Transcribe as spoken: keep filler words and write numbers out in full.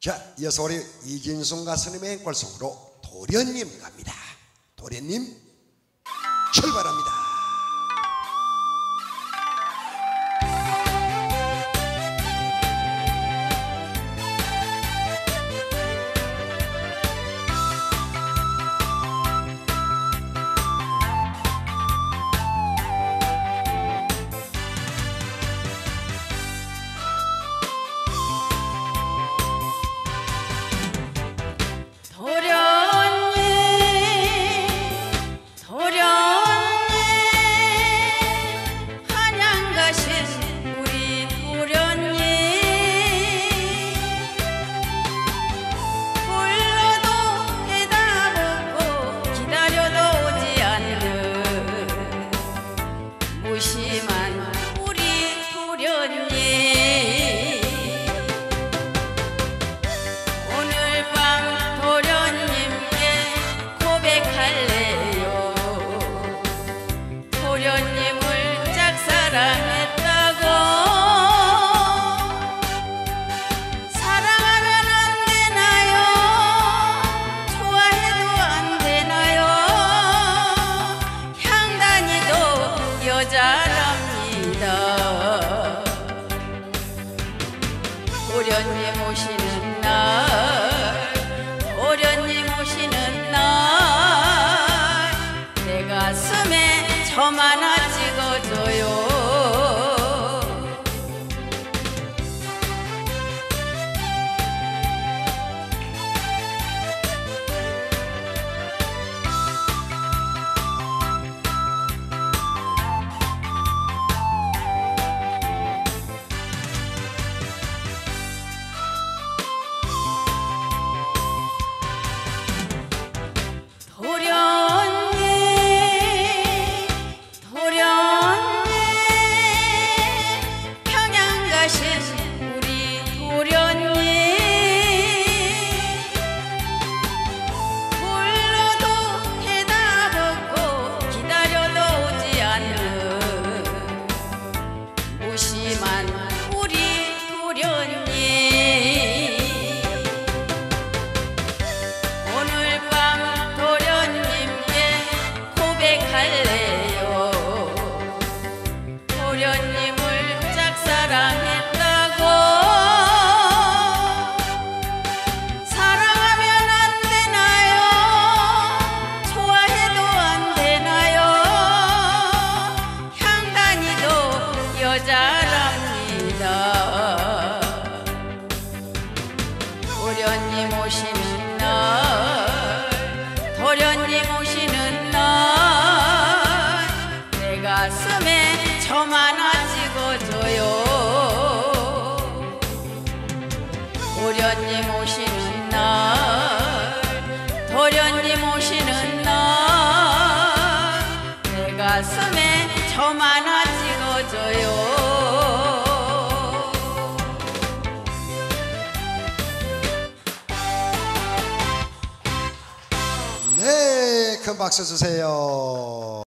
자, 이어서 우리 이진숙 가수님의 앵콜송으로 도련님 갑니다. 도련님 출발합니다. 무심한 우리 도련님, 오늘 밤 도련님께 고백할래요. 도련님을 짝사랑했다고. 사랑하면 안 되나요? 좋아해도 안 되나요? 향단이도 여자랍니다. 도련님 오시는 날, 도련님 오시는 날, 내 가슴에 점 하나 찍어줘요. 무심한 우리 도련님, 오늘 밤 도련님께 고백할래요. 도련님을 짝사랑했다고. 사랑하면 안 되나요? 좋아해도 안 되나요? 향단이도 여자랍니다. 도련님 오시는 날, 도련님 오시는 날, 내 가슴에 점 하나 찍어줘요. 도련님 오시는 날, 도련님 오시는 날, 내 가슴에 점 하나 찍어줘요. 네, 큰 박수 주세요.